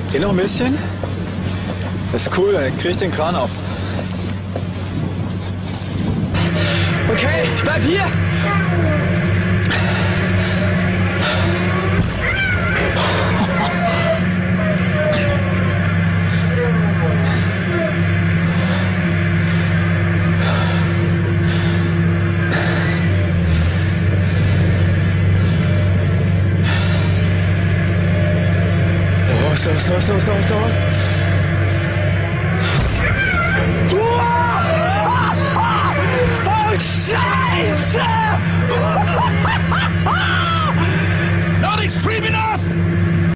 Geh noch ein bisschen. Das ist cool, dann krieg ich den Kran auf. Okay, ich bleib hier. Los.